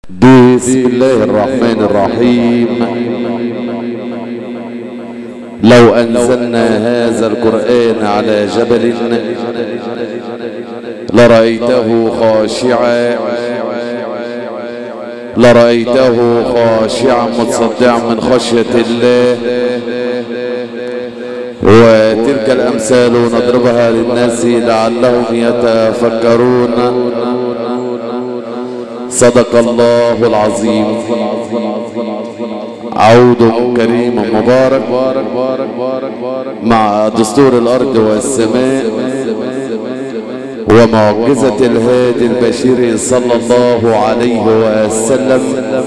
بسم الله الرحمن الرحيم. لو أنزلنا هذا القرآن على جبل لرأيته خاشعا متصدعا من خشية الله. وتلك الأمثال نضربها للناس لعلهم يتفكرون. صدق الله العظيم. عود كريم مبارك مع دستور الأرض والسماء ومعجزة الهادي البشير صلى الله عليه وسلم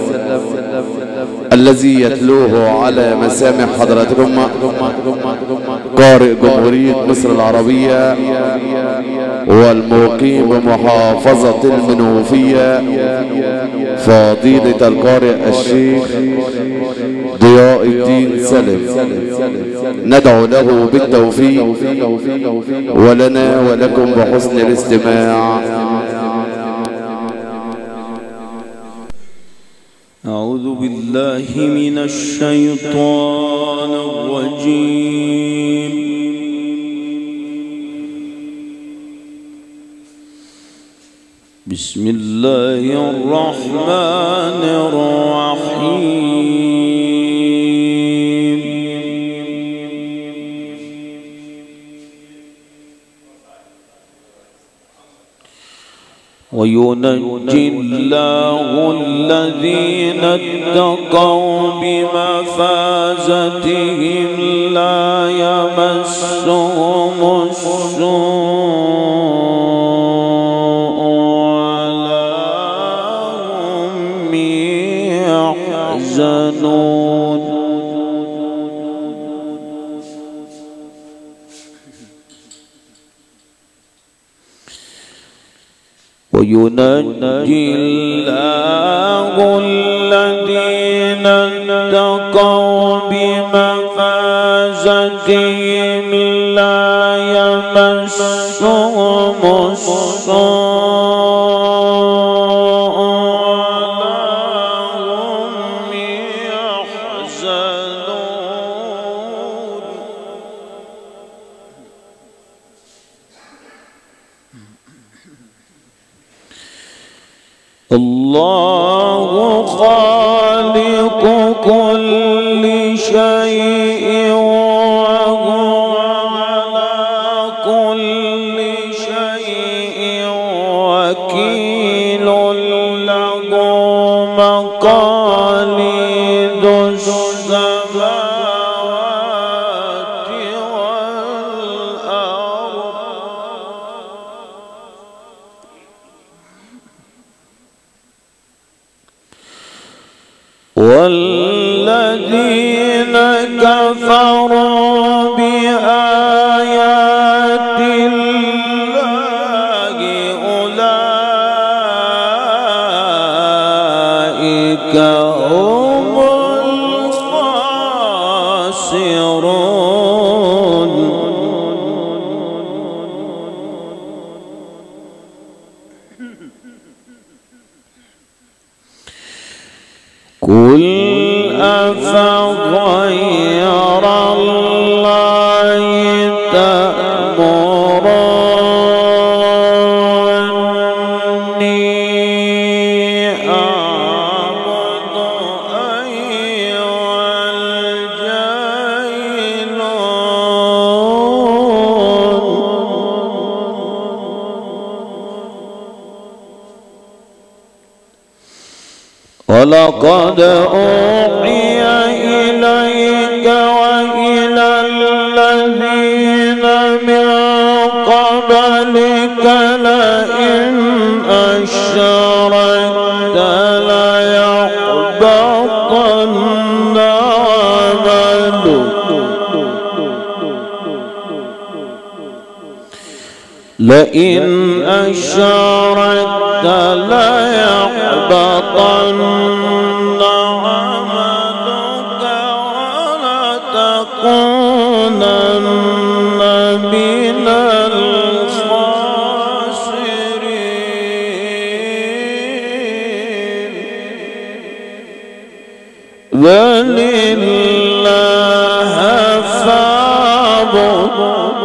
الذي يتلوه على مسامع حضراتكم قارئ جمهورية مصر العربية والمقيم بمحافظة المنوفية فضيلة القارئ الشيخ ضياء الدين سالم. ندعو له بالتوفيق ولنا ولكم بحسن الاستماع. أعوذ بالله من الشيطان الرجيم. بسم الله الرحمن الرحيم. وينجي الله الذين اتقوا بمفازتهم لا يمسهم السوء ولا هم يحزنون. وينجي الله الذين اتقوا بمفازتهم لا يمسهم السوء ولا هم يحزنون. الله خالق كل شيء وهو على كل شيء وكيل. له مقاليد السماوات والأرض. والذين كفروا بآيات الله أولئك هم الخاسرون. قل أفغير الله تأمروني أعبد أيها الجاهلون. ولقد أوحي إليك وإلى الذين من قبلك لئن أشركت ليحبطن عملك. لئن أشركت ليحبطن عملك ولتكونن من الخاسرين. بل الله فاعبد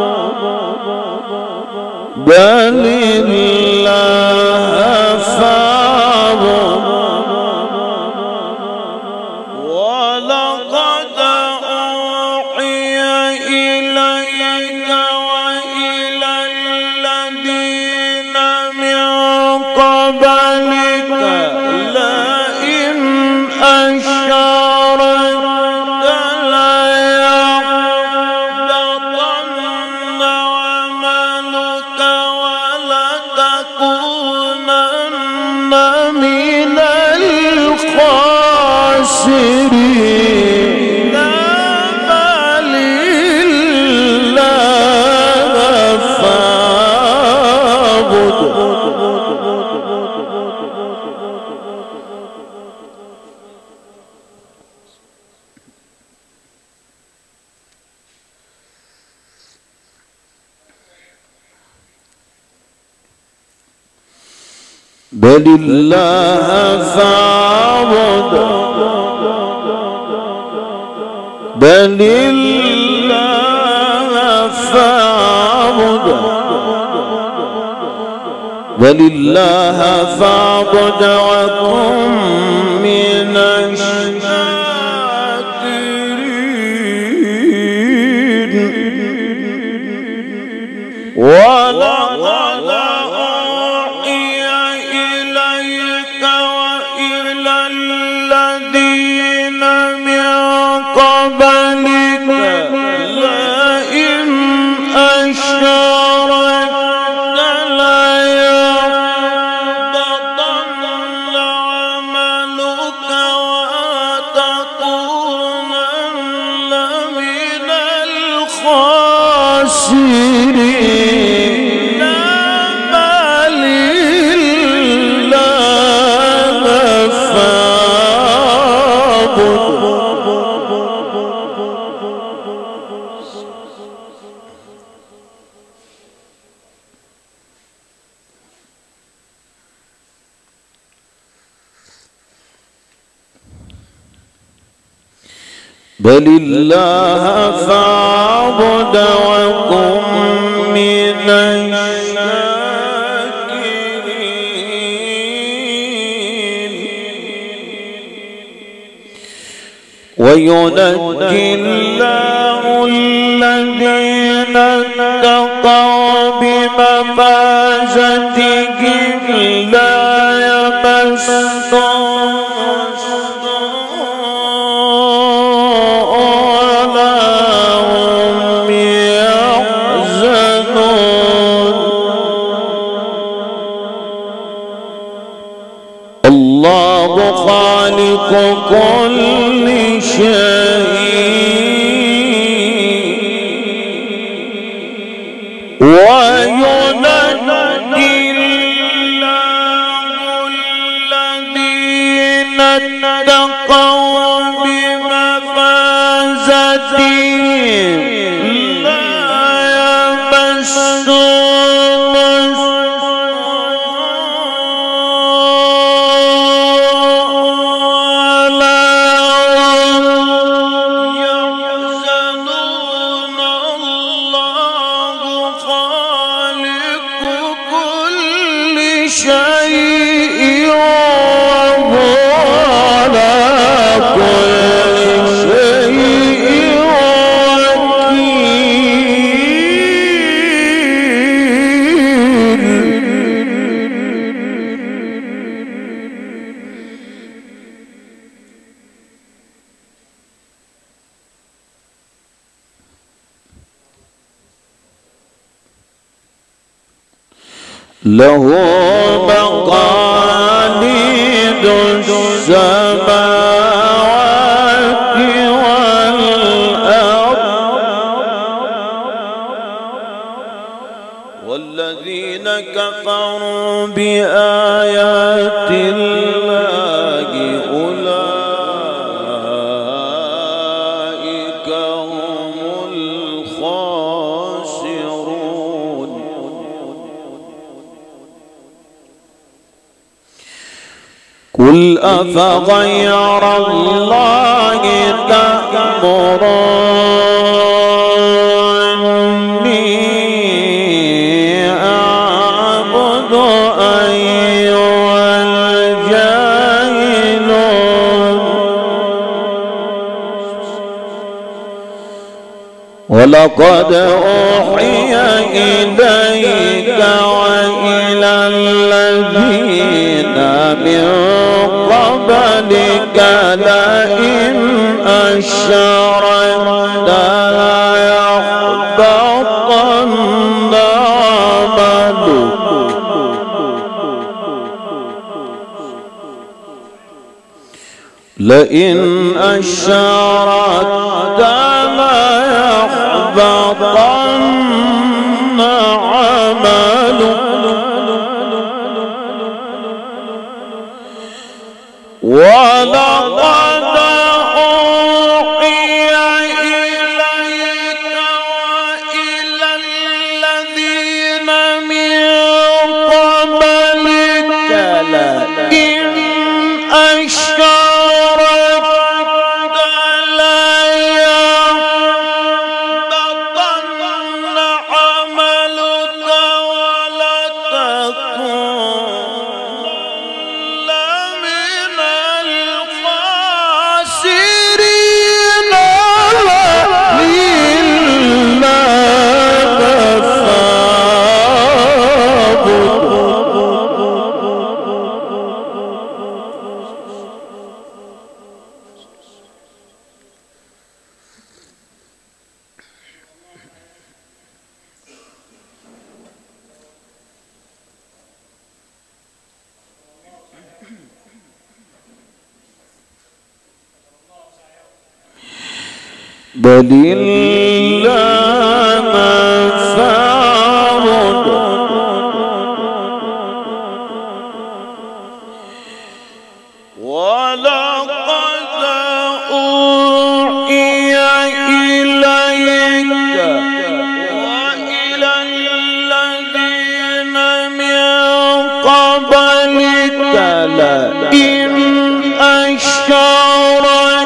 بل الله فاعبد ولقد أوحي إليك وإلى الذين من قبلك لئن أشركت ليحبطن عملك ولتكونن من الخاسرين بل الله فاعبد بل الله فاعبد بل الله فاعبد بل الله فاعبد وكن من الشاكرين ولقد أوحي إليك وإلى الذين من قبلك لئن أشركت ليحبطن عملك وتكونن من الخاسرين بل الله فاعبد بل الله فاعبد وكن من الشاكرين وينجي الله الذين اتقوا بمفازتهم لا يمسهم الله خالق كل شيء وينجي الله الذين اتقوا بمفازتهم لا يمسهم شيء وهو على كل شيء له مقاليد السماوات والأرض والذين كفروا بآيات الله أولئك هم الخاسرون قل قل أفغير الله تأمروني أعبد أيها الجاهلون ولقد أوحي إليك وإلى الذين من قبلك لئن أشركت ليحبطن عملك لئن أشركت ليحبطن عملك ولقد أوحي إليك وإلى الذين من قبلك لئن أشركت ليحبطن عملك ولتكونن من الخاسرين لله بل الله فاعبد ولقد أوحي إليك وإلى الذين من قبلك لئن أشركت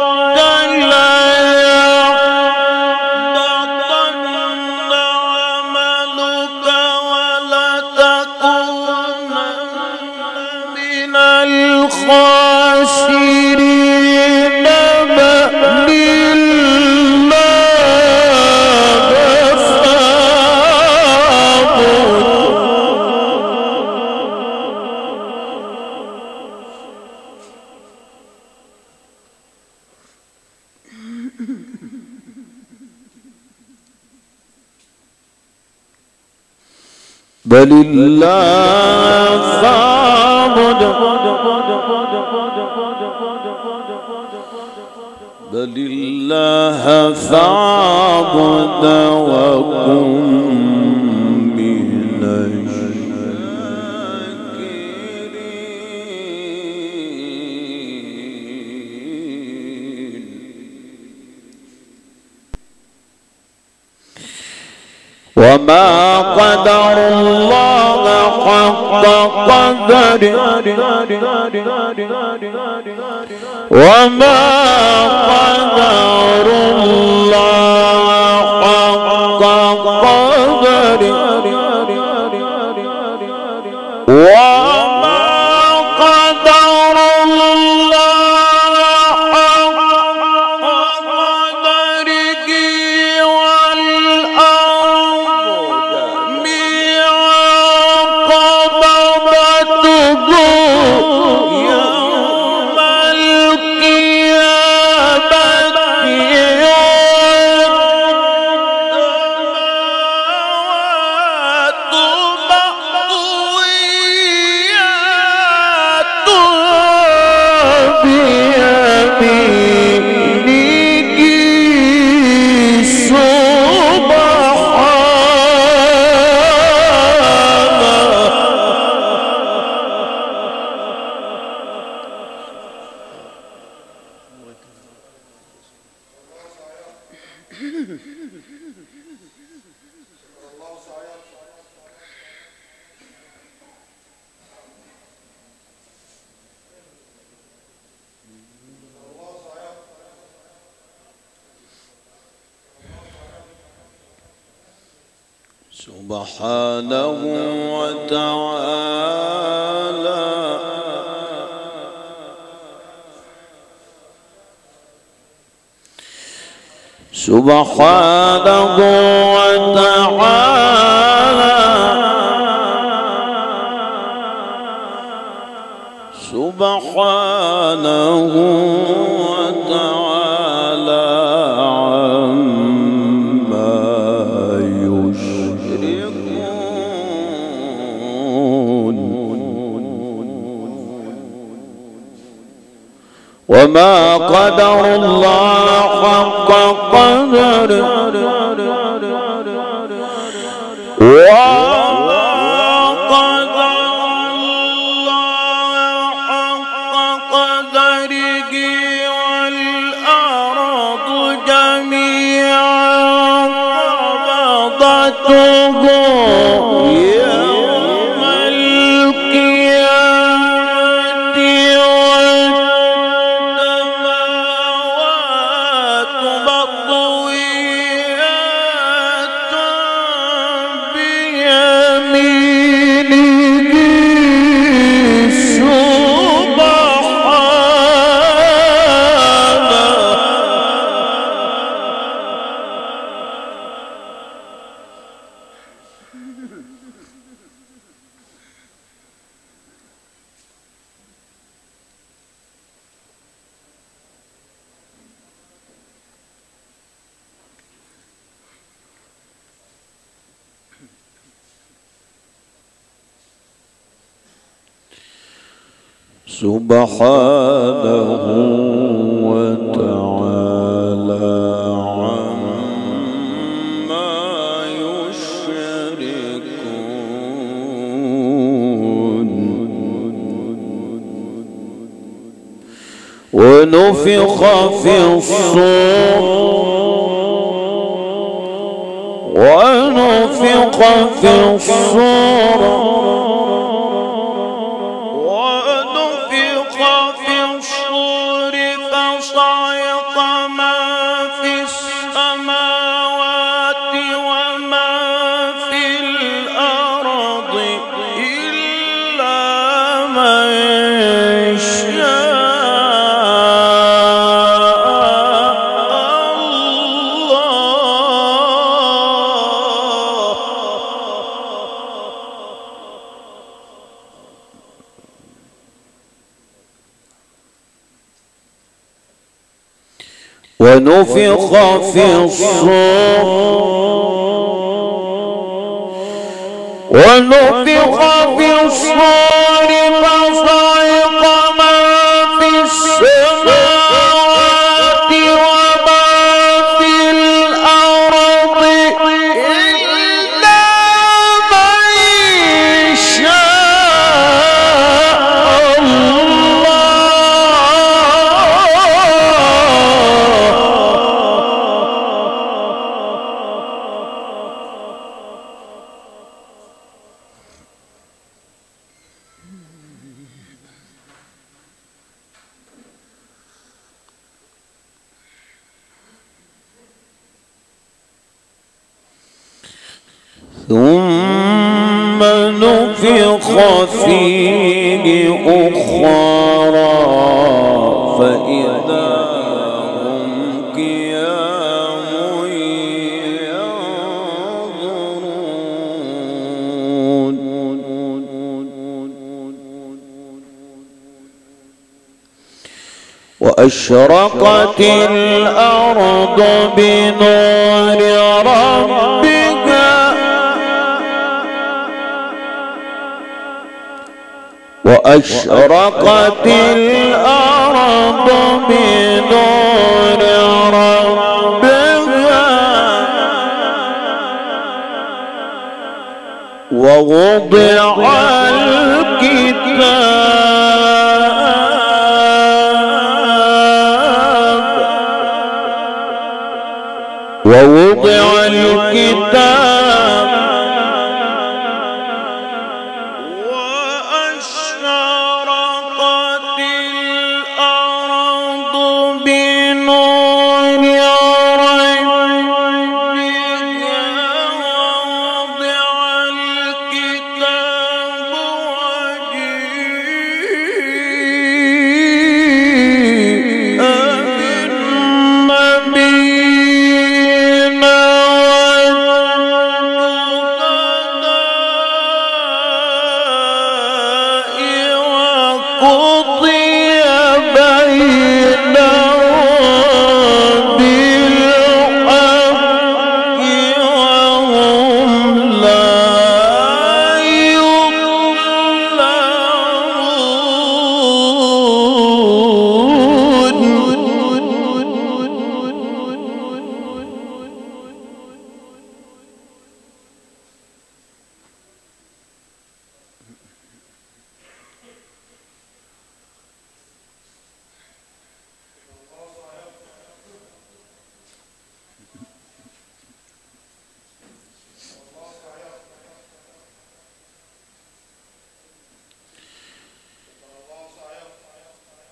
الخاسرين بل الله بل الله فاعبد بل الله فاعبد وكن من الشاكرين وما قدر الله حق قدره وما قدر الله حق قدره وما قدر الله حق قدره والأرض جميعا قبضته يوم القيامة سبحانه وتعالى سبحانه وتعالى سبحانه وتعالى عما يشركون وما قدر الله حق قدره يوم القيامة والسماوات مطويات بيمينه سبحانه وتعالى عما يشركون ونفخ في الصور ونفخ في الصور فصعق من في السماوات ومن في الأرض إلا من شاء الله ونفخ في الصور ونفخ في الصور فصعق من في السماوات ومن في الأرض إلا من شاء ثم نفخ فيه أخرى فإذا هم قيام ينظرون وأشرقت الأرض بنور ربها وأشرقت الأرض بنور ربها ووضع الكتاب وأشرقت الأرض بنور ربها ووضع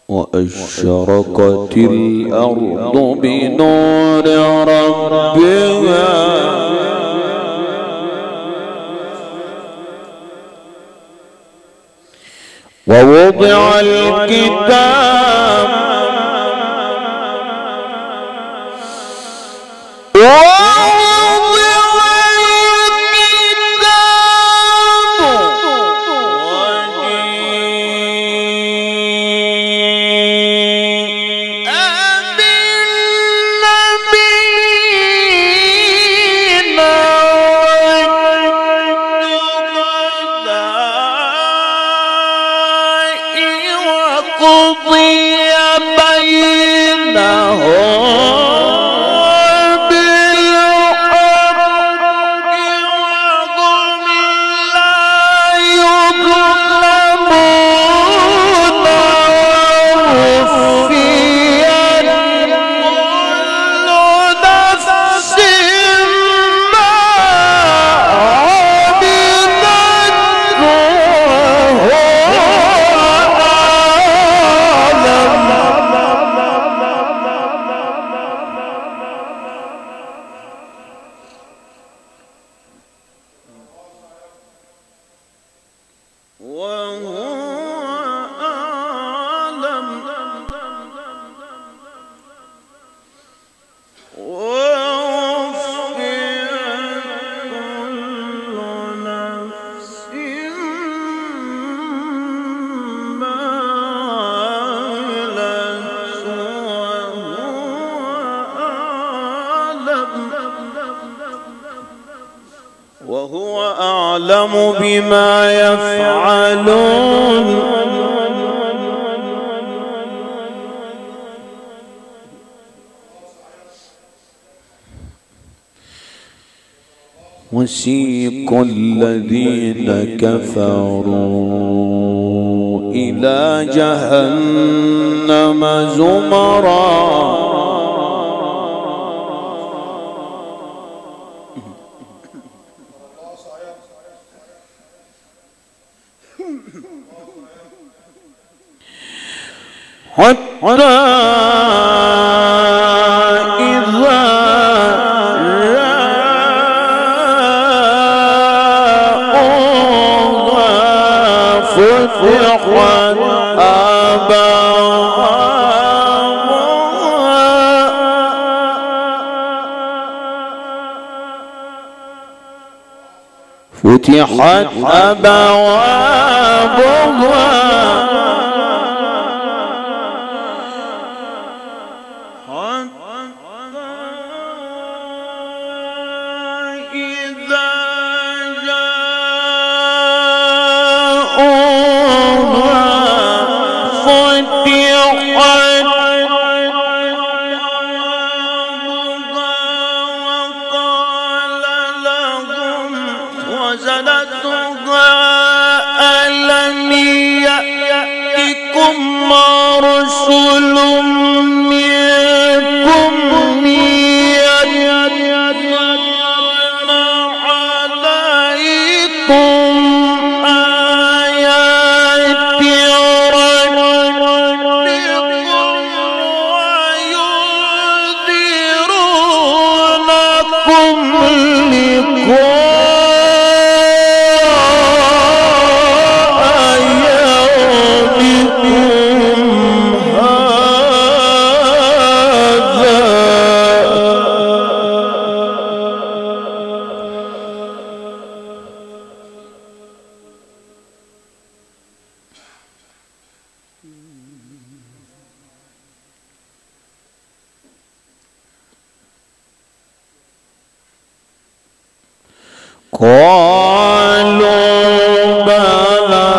وأشرقت الأرض بنور ربها ووضع الكتاب وهو أعلم بما يفعلون وسيق الذين كفروا إلى جهنم زمرا حتى إذا رأوها فتحت أبوابها ألم يأتكم رسل منكم يتلون عليكم آيات ربكم وينذرونكم لقاء قالوا بلى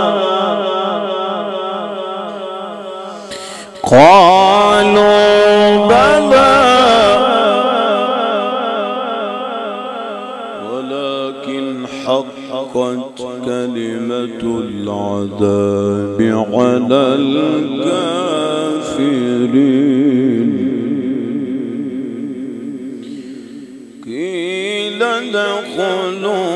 ولكن حقت كلمة العذاب على الكافرين قيل ادخلوا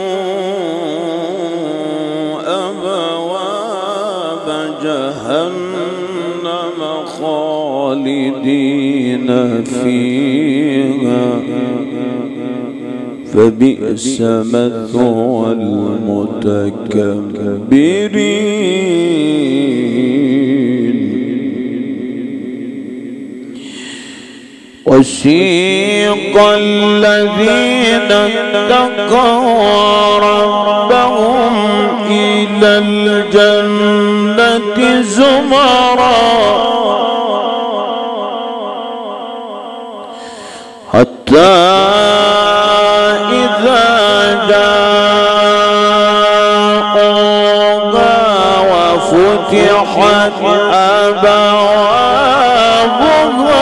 أبواب جهنم خالدين فيها فبئس مثوى المتكبرين. وسيق الذين اتقوا ربهم إلى الجنة زمرا حتى إذا جاءوها وفتحت أبوابها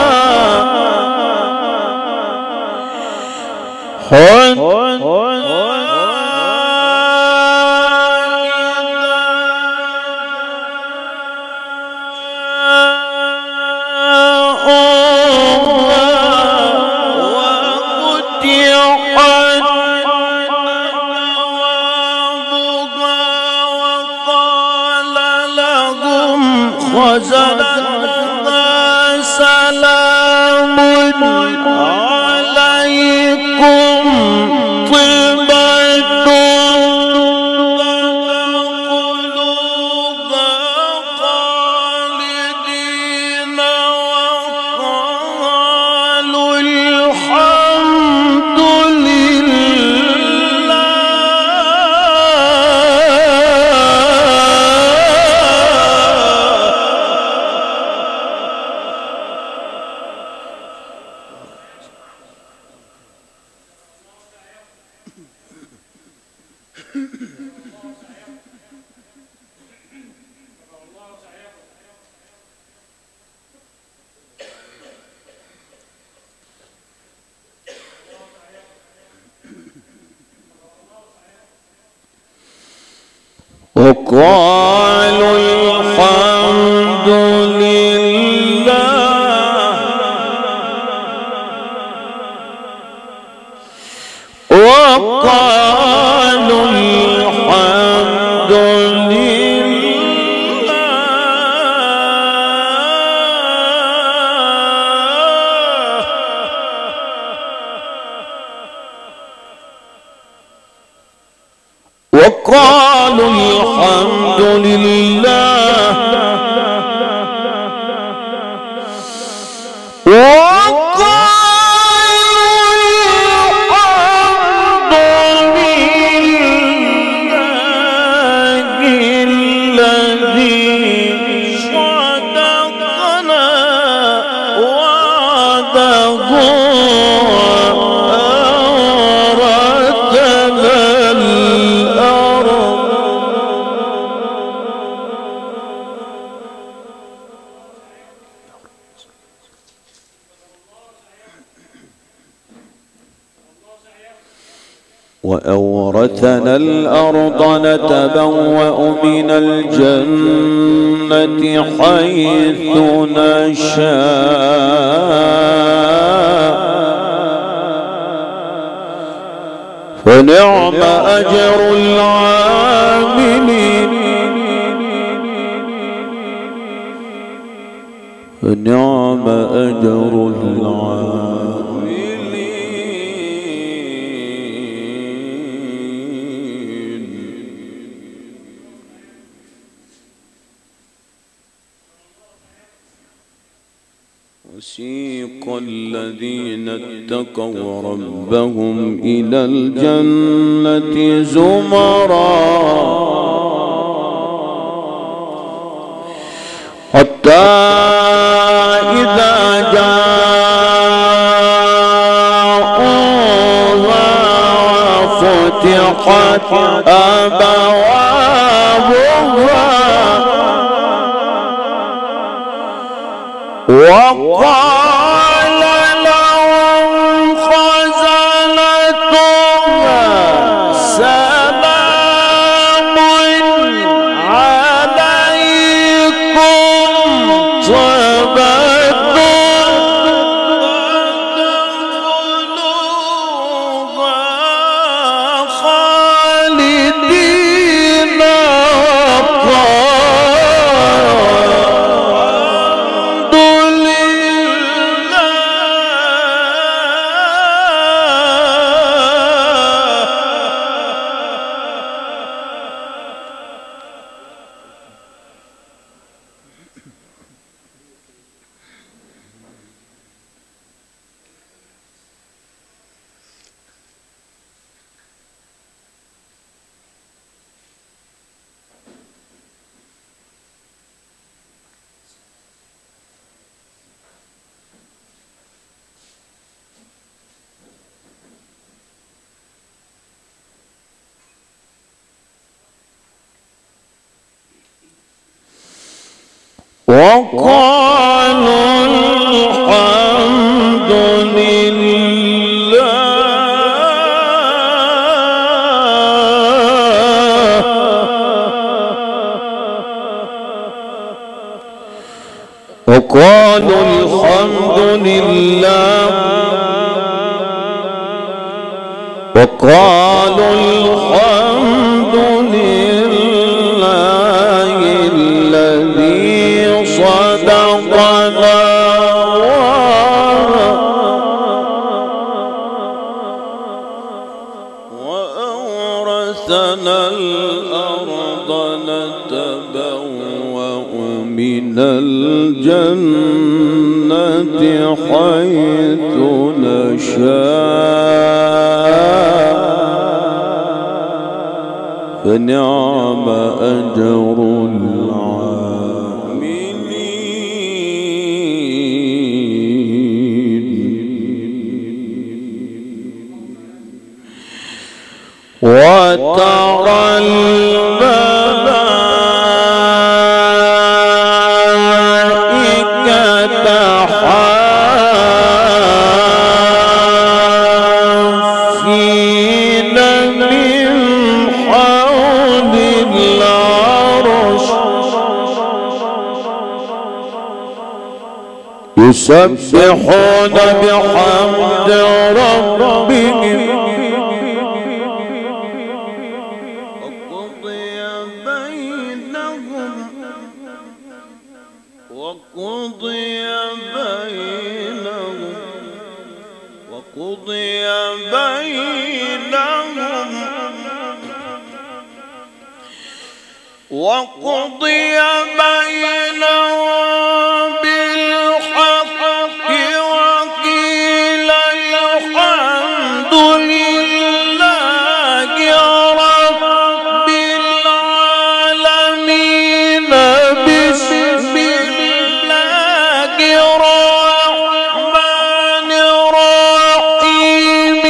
خزنتها سلام عليكم طبتم فادخلوها خالدين وقالوا الحمد لله. وقالوا الحمد لله وقالوا الحمد لله وقالوا الحمد لله الذي صدقنا وعده وأورثنا الأرض. وأورثنا الأرض نتبوأ من الجنة حيث نشاء فنعم أجر العاملين فنعم أجر العاملين. وسيق الذين اتقوا ربهم إلى الجنة زمرا حتى إذا جاءوها وفتحت أبوابها وقال لهم خزنتها سلام عليكم طبتم فادخلوها خالدين وقالوا وقالوا الحمد لله وقالوا الحمد لله وقالوا الحمد لله الذي صدقنا وأورثنا الأرض نتبوأ من الجنة حيث نشاء فنعم أجر العاملين وترى الملائكة حافين من حول العرش يسبحون بحمد ربهم وقضي بينهم بالحق وقيل الحمد لله رب العالمين بسم الله الرحمن الرحيم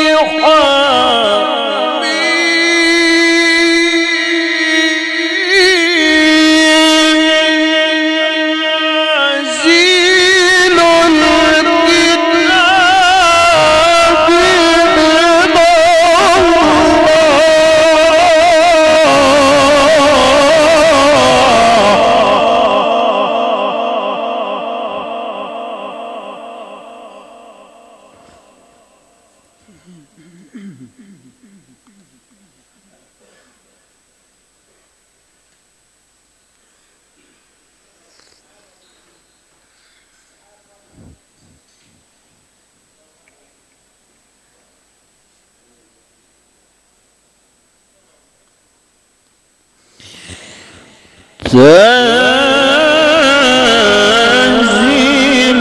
تنزيل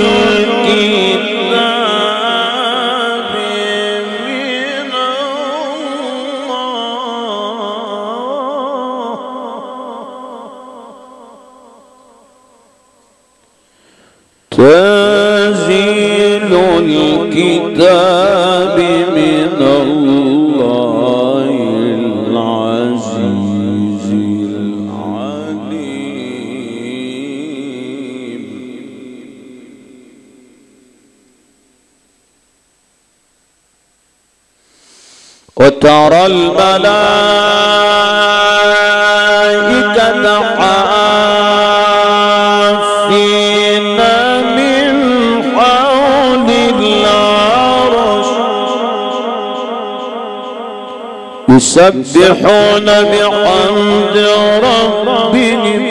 الكتاب من الله تنزيل الكتاب من الله العزيز العليم وترى الملائكة حافين من حول العرش يسبحون بحمد ربهم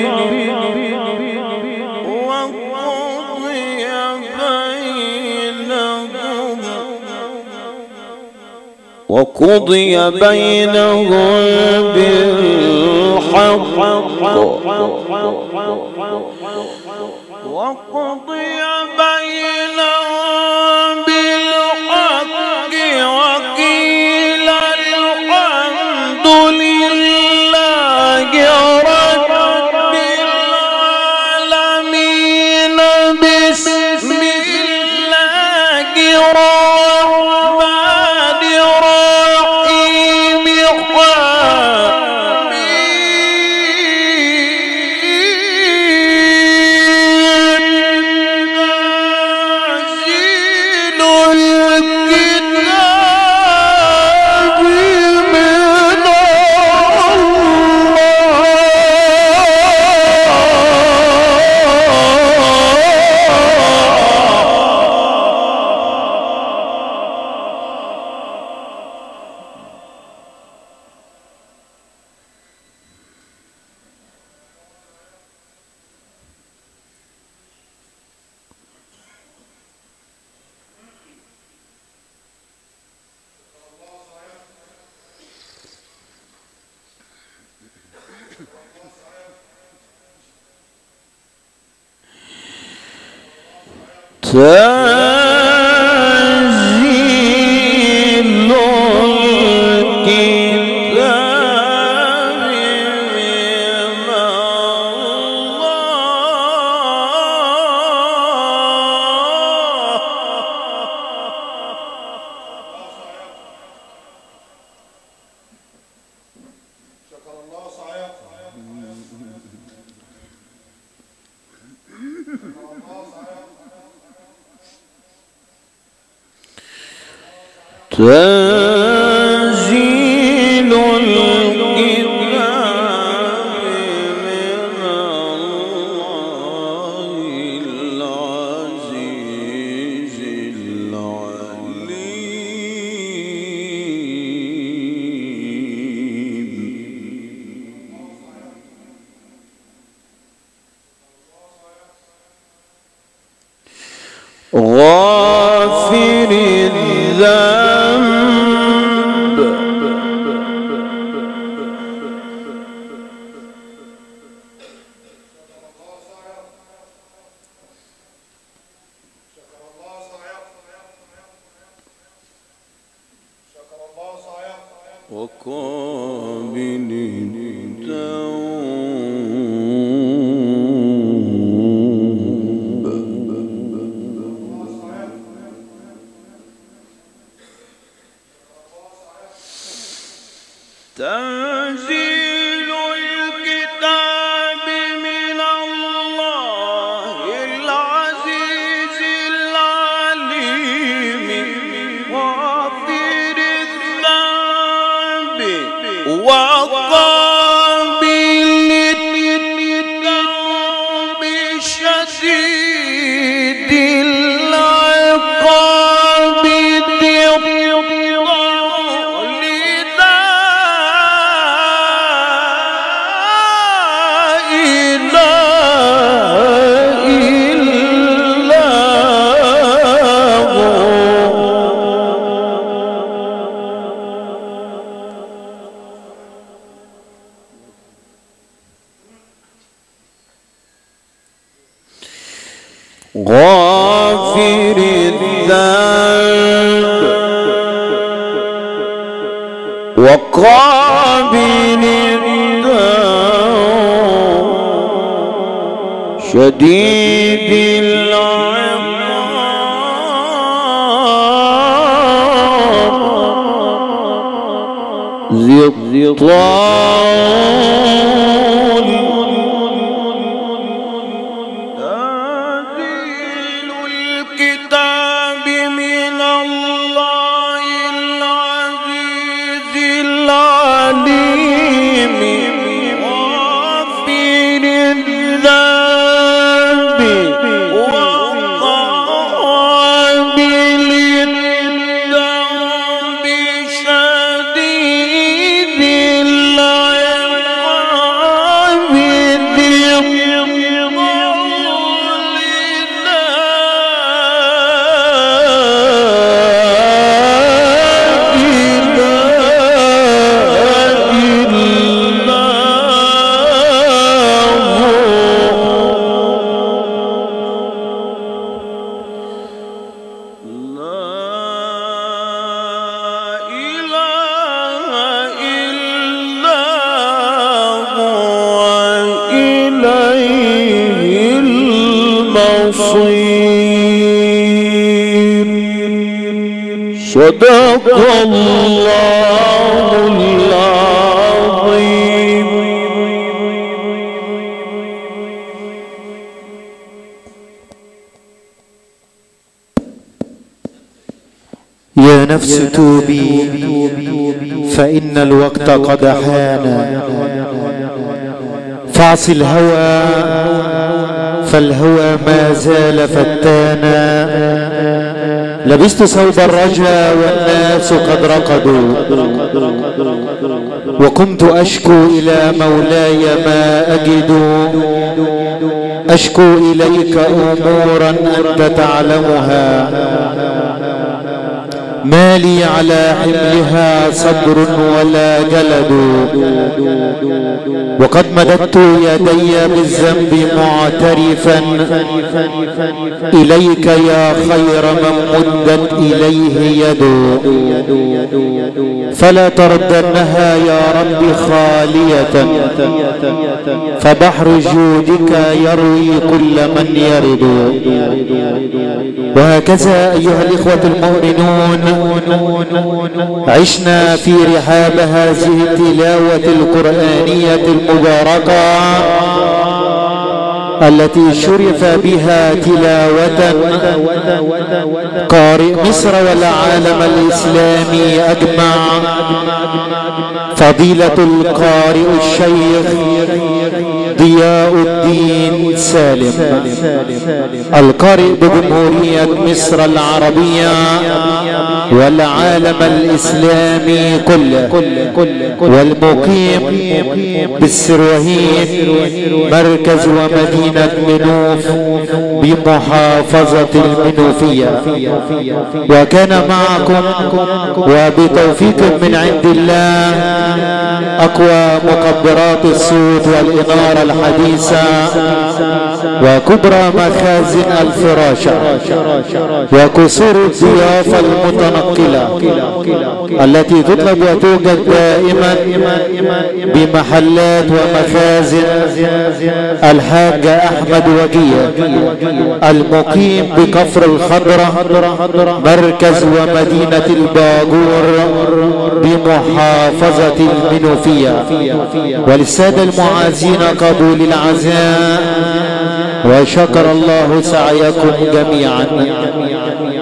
وقضي بينهم بالحق وقضي بينهم بالحق وقيل الحمد لله رب العالمين بسم الله الرحمن الرحيم تنزيل الكتاب من تنزيل الكتاب من الله العزيز العليم غافر الذنب وقابل تنزيل الكتاب من الله العزيز العليم غافر الذنب وقابل التوب شديد العقاب غافر الذنب وقابل التوب شديد العقاب ذي الطول تنزيل الكتاب من الله العزيز العليم غافر الذنب وقابل التوب شديد العقاب ذي صدق الله العظيم. يا نفس توبي فإن الوقت قد حان، فاعص الهوى فالهوى ما زال فتانا. لبست ثوب الرجا والناس قد رقدوا، وكنت أشكو إلى مولاي ما أجد. أشكو إليك أمورا أنت تعلمها، ما لي على حملها صبر ولا جلد، وقد مددت يدي بالذنب معترفا إليك يا خير من مدت إليه يد، فلا تردنها يا رب خالية، فبحر جودك يروي كل من يرد. وهكذا أيها الإخوة المؤمنون عشنا في رحاب هذه التلاوة القرآنية المباركة التي شرف بها تلاوة قارئ مصر والعالم الإسلامي أجمع، فضيلة القارئ الشيخ ضياء الدين سالم، القارئ بجمهورية مصر العربية والعالم الإسلامي كله، والمقيم بالسروهين مركز ومدينة منوف بمحافظة المنوفية. وكان معكم وبتوفيق من عند الله أقوى مكبرات الصوت والإنارة الحديثة وكبرى مخازن الفراشة وكسور الضيافة المتنقلة التي تطلب وتوجد دائما بمحلات ومخازن الحاج أحمد وجيه المقيم بكفر الخضرة مركز ومدينة الباجور بمحافظة المنوفية. وللسادة المعازين قبول العزاء وشكر الله سعيكم جميعا.